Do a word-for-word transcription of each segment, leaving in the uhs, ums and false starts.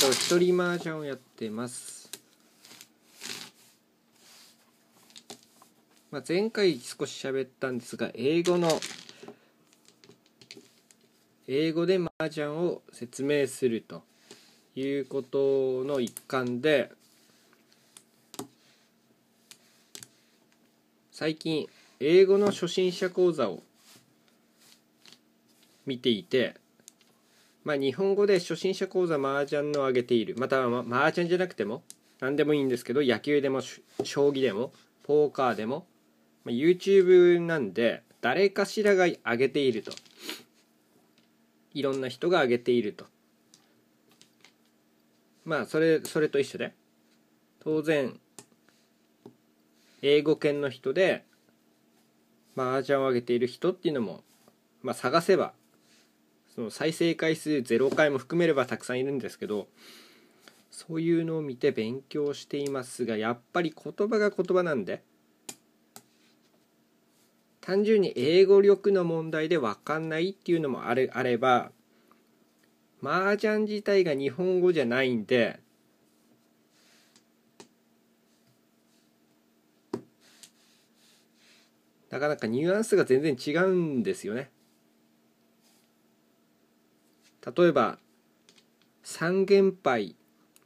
と一人麻雀をやってます。まあ、前回少し喋ったんですが、英語の英語で麻雀を説明するということの一環で、最近英語の初心者講座を見ていて、まあ、日本語で初心者講座麻雀の上げている、または麻雀じゃなくても何でもいいんですけど、野球でも将棋でもポーカーでも、まあ、YouTube なんで誰かしらが上げていると、いろんな人が上げていると、まあそれそれと一緒で、当然英語圏の人で麻雀を上げている人っていうのも、まあ、探せばその再生回数ゼロかいも含めればたくさんいるんですけど、そういうのを見て勉強していますが、やっぱり言葉が言葉なんで、単純に英語力の問題で分かんないっていうのもあれ、あれば、麻雀自体が日本語じゃないんで、なかなかニュアンスが全然違うんですよね。例えば三元牌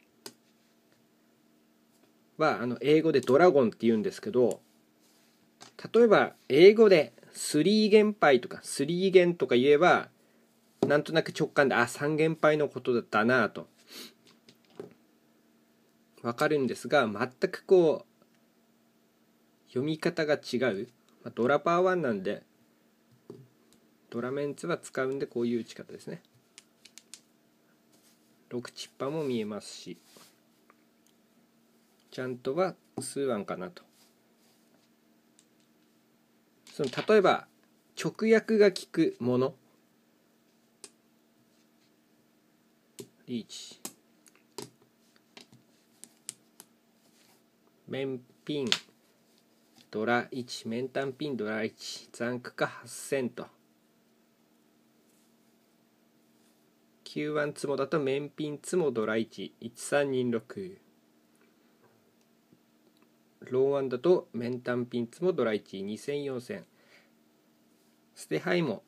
はあの英語でドラゴンって言うんですけど、例えば英語でスリー元牌とかスリー元とか言えば、なんとなく直感であ三元牌のことだったなとわかるんですが、全くこう読み方が違う。ドラパーワンなんでドラメンツは使うんで、こういう打ち方ですね。ろくチッパも見えますし、ちゃんとは数ワンかなと。その例えば直訳が効くもの、リーチ、面ピンドラいち、面単ピンドラいち、残区かはっせんと、きゅうワンツモだと面ピンツモドラいち、いちさんにろく、ローワンだと面単ピンツモドラいち、にせんよんせん、ステハイも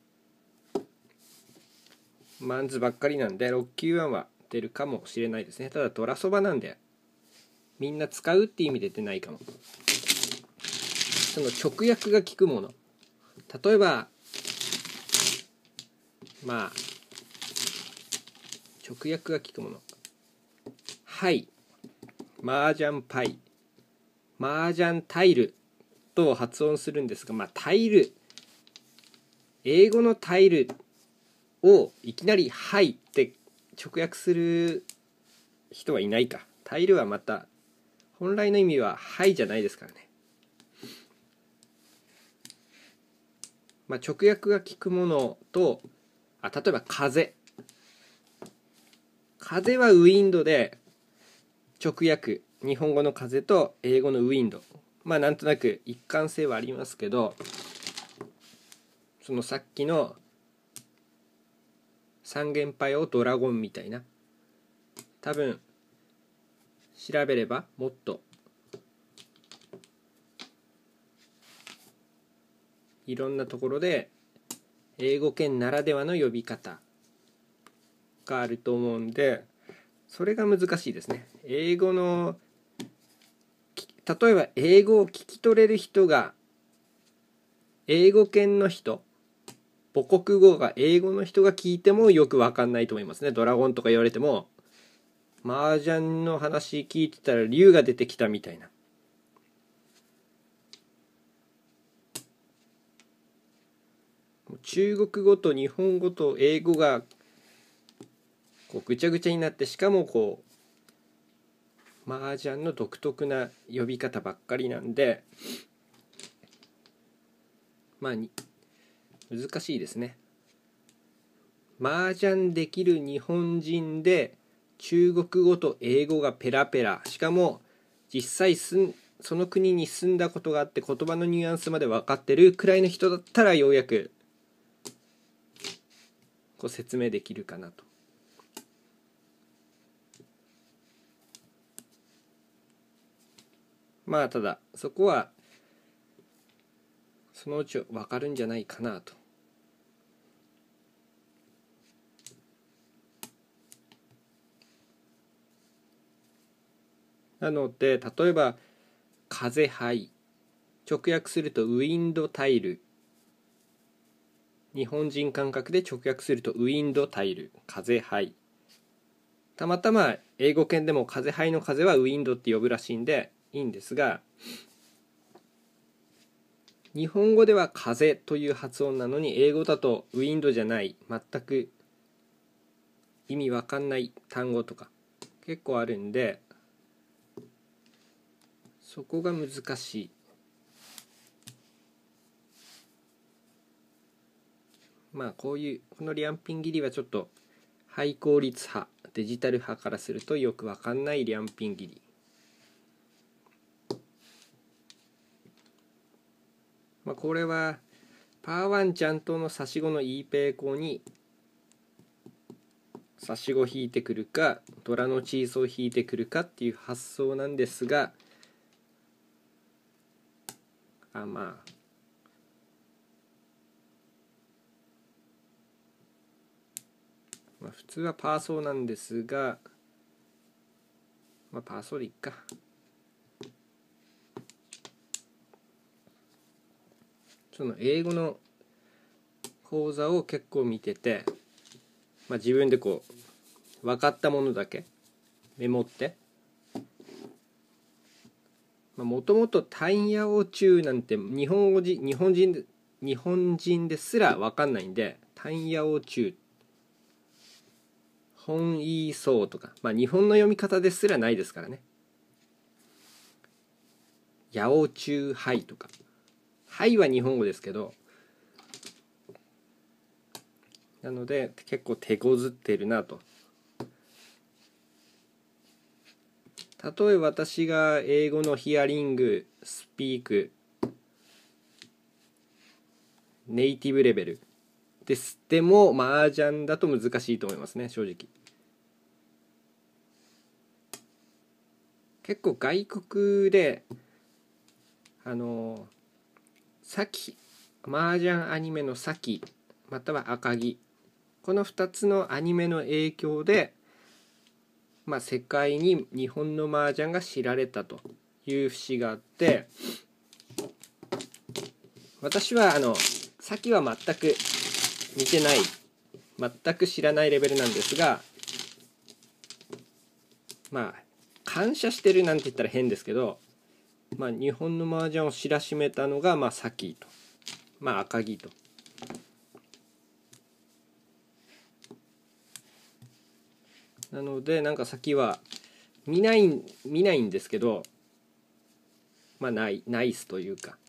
マンズばっかりなんでろくきゅうワンは出るかもしれないですね。ただドラそばなんでみんな使うっていう意味で出ないかも。その直訳が効くもの、例えばまあ直訳が効くもの、はい麻雀パイ、麻雀タイルと発音するんですが、まあタイル、英語のタイルをいきなりはいって直訳する人はいないか。タイルはまた本来の意味ははいじゃないですからね。まあ、直訳が効くものと、あ例えば風、風はウィンドで直訳、日本語の風と英語のウィンド、まあなんとなく一貫性はありますけど、そのさっきの三元牌をドラゴンみたいな、多分調べればもっといろんなところで英語圏ならではの呼び方があると思うんで、それが難しいですね。英語の例えば英語を聞き取れる人が英語圏の人、母国語が英語の人が聞いてもよく分かんないと思いますね。ドラゴンとか言われても、麻雀の話聞いてたら竜が出てきたみたいな。中国語と日本語と英語がこうぐちゃぐちゃになって、しかもこう麻雀の独特な呼び方ばっかりなんで、まあ難しいですね。麻雀できる日本人で中国語と英語がペラペラ、しかも実際すんその国に住んだことがあって言葉のニュアンスまで分かってるくらいの人だったら、ようやくこう説明できるかなと。 まあただそこはそのうち分かるんじゃないかなと。なので例えば風灰、直訳するとウィンドタイル、日本人感覚で直訳するとウィンドタイル、風灰。たまたま英語圏でも風灰の風はウィンドって呼ぶらしいんでいいんですが、日本語では風という発音なのに英語だとウィンドじゃない、全く意味わかんない単語とか結構あるんで、そこが難しい。まあこういうこのリャンピン切りはちょっとハイ効率派、デジタル派からするとよくわかんないリャンピン切り。まあこれはパーワンちゃんとの差し子のイーペイコに差し子引いてくるかドラのチーズを引いてくるかっていう発想なんですが、あまあまあ普通はパーソーなんですが、まあパーソーでいっか。その英語の講座を結構見てて、まあ、自分でこう分かったものだけメモって、もともとタイヤオチューなんて日本語じ日本人で日本人ですら分かんないんで、タイヤオチュー、本イーソーとか、まあ日本の読み方ですらないですからね。ヤオチューハイとか、ハイは日本語ですけど、なので結構手こずってるなと。例えば私が英語のヒアリング、スピーク、ネイティブレベルですでも麻雀だと難しいと思いますね、正直。結構外国であのサキ、麻雀アニメのサキまたは赤城、このふたつのアニメの影響で、まあ、世界に日本の麻雀が知られたという節があって、私はあのサキは全く見てない、全く知らないレベルなんですが、まあ感謝してるなんて言ったら変ですけど、まあ、日本の麻雀を知らしめたのが、まあ、サキと、まあ、赤城と。なのでなんか先は見ない見ないんですけど、まあナイナイスというか、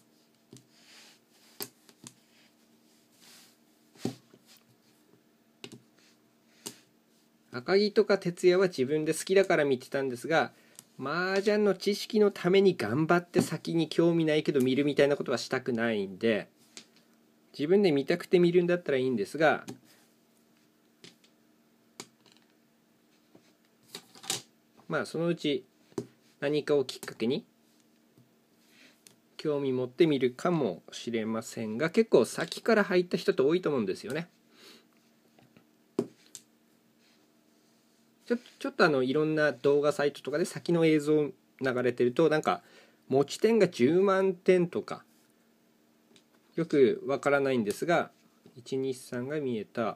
赤城とか徹夜は自分で好きだから見てたんですが、麻雀の知識のために頑張って先に興味ないけど見るみたいなことはしたくないんで、自分で見たくて見るんだったらいいんですが、まあそのうち何かをきっかけに興味持ってみるかもしれませんが、結構先から入った人って多いと思うんですよね。ちょちょっとあのいろんな動画サイトとかで先の映像流れてると、なんか持ち点がじゅうまんてんとかよくわからないんですが、いちにさんが見えた。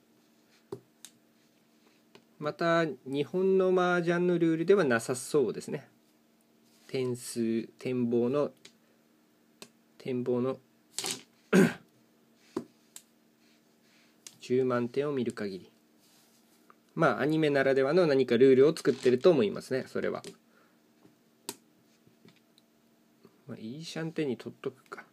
また日本の麻雀のルールではなさそうですね。点数展望の展望のじゅうまんてんを見る限り、まあアニメならではの何かルールを作ってると思いますね、それは。まあ、いいシャンテンに取っとくか。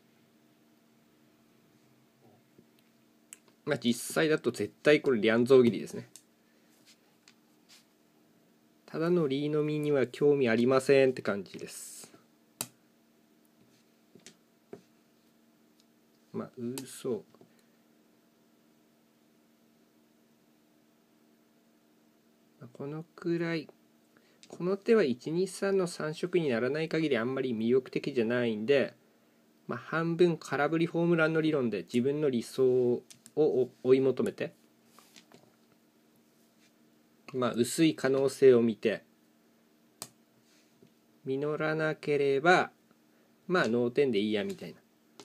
まあ実際だと絶対これリャンゾー切りですね。ただのリーの実には興味ありませんって感じです。まあ嘘、このくらいこの手はいちにさんのさん色にならない限りあんまり魅力的じゃないんで、まあ、半分空振りホームランの理論で自分の理想を追い求めて、まあ、薄い可能性を見て、実らなければまあノーテンでいいやみたいな。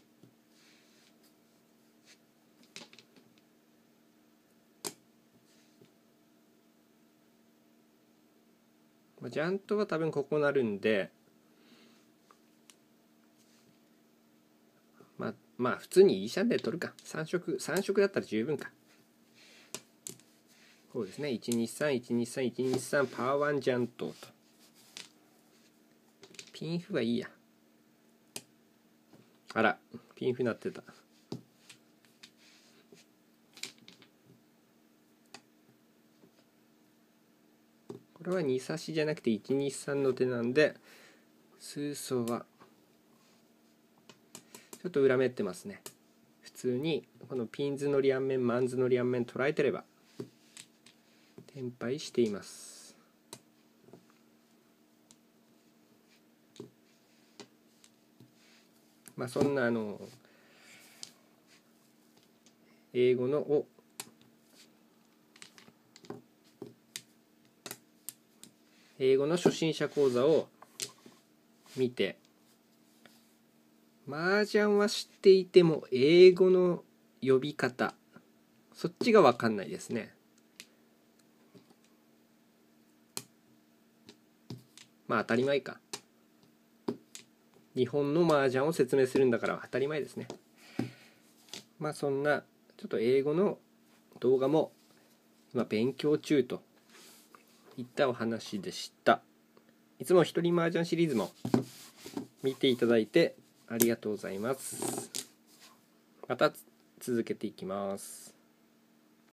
ジャントは多分ここなるんで、まあまあ普通にいいシャンで取るか。さん色さん色だったら十分か。そうですね。いちにさんいちにさんいちにさんパワーワンジャントと。ピンフはいいや。あらピンフなってた。これはに差しじゃなくていちにさんの手なんで、数層はちょっと裏目ってますね。普通にこのピンズの両面マンズの両面捉えてれば転敗しています。まあそんなあの英語のを英語の初心者講座を見て、麻雀は知っていても英語の呼び方、そっちが分かんないですね。まあ当たり前か。日本の麻雀を説明するんだから当たり前ですね。まあそんなちょっと英語の動画も今勉強中といったお話でした。いつも一人麻雀シリーズも見ていただいてありがとうございます。また続けていきます。